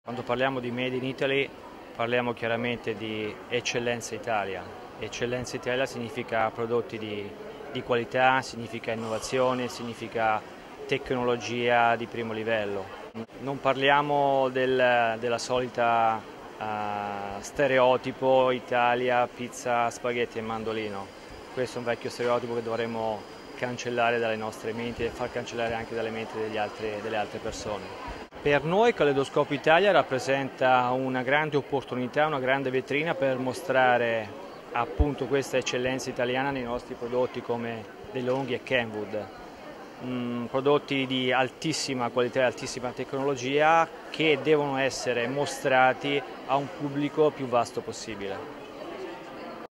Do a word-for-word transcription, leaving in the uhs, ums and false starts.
Quando parliamo di Made in Italy parliamo chiaramente di Eccellenza Italia. Eccellenza Italia significa prodotti di, di qualità, significa innovazione, significa tecnologia di primo livello. Non parliamo del, della solita uh, stereotipo Italia, pizza, spaghetti e mandolino. Questo è un vecchio stereotipo che dovremmo cancellare dalle nostre menti e far cancellare anche dalle menti degli altri, delle altre persone. Per noi Caleidoscopio Italia rappresenta una grande opportunità, una grande vetrina per mostrare appunto questa eccellenza italiana nei nostri prodotti come DeLonghi e Kenwood, mm, prodotti di altissima qualità e altissima tecnologia che devono essere mostrati a un pubblico più vasto possibile.